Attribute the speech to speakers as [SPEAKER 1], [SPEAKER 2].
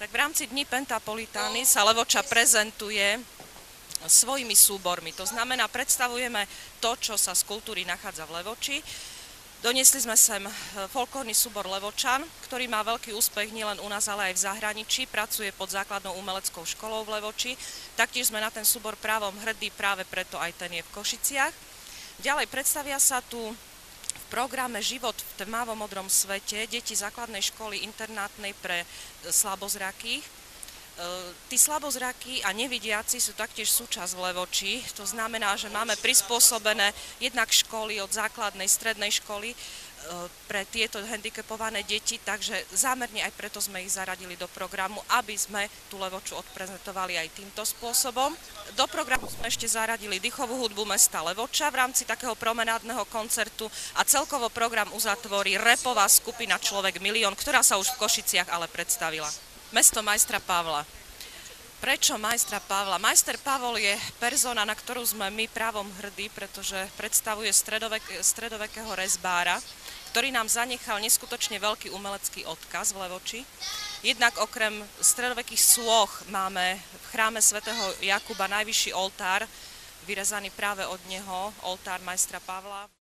[SPEAKER 1] Tak v rámci Dní Pentapolitány sa Levoča prezentuje svojimi súbormi. To znamená, predstavujeme to, čo sa z kultúry nachádza v Levoči. Doniesli sme sem folklórny súbor Levočan, ktorý má veľký úspech nielen u nás, ale aj v zahraničí. Pracuje pod základnou umeleckou školou v Levoči. Taktiež sme na ten súbor právom hrdí, práve preto aj ten je v Košiciach. Ďalej predstavia sa tu v programe Život v tmavo modrom svete deti základnej školy internátnej pre slabozrakých. Tí slabozrakí a nevidiaci sú taktiež súčasť v Levoči. To znamená, že máme prispôsobené jednak školy od základnej, strednej školy pre tieto handicapované deti, takže zámerne aj preto sme ich zaradili do programu, aby sme tú Levoču odprezentovali aj týmto spôsobom. Do programu sme ešte zaradili dýchovú hudbu mesta Levoča v rámci takého promenádneho koncertu a celkovo program uzatvorí rapová skupina Človek milión, ktorá sa už v Košiciach ale predstavila. Mesto majstra Pavla. Prečo majstra Pavla? Majster Pavol je persona, na ktorú sme my právom hrdí, pretože predstavuje stredovekého rezbára, ktorý nám zanechal neskutočne veľký umelecký odkaz v Levoči. Jednak okrem stredovekých sôch máme v chráme svätého Jakuba najvyšší oltár, vyrezaný práve od neho, oltár majstra Pavla.